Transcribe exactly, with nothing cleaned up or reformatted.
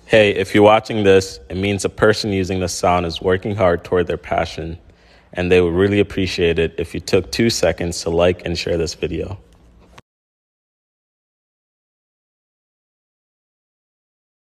Hey, if you're watching this, it means a person using the sound is working hard toward their passion, and they would really appreciate it if you took two seconds to like and share this video.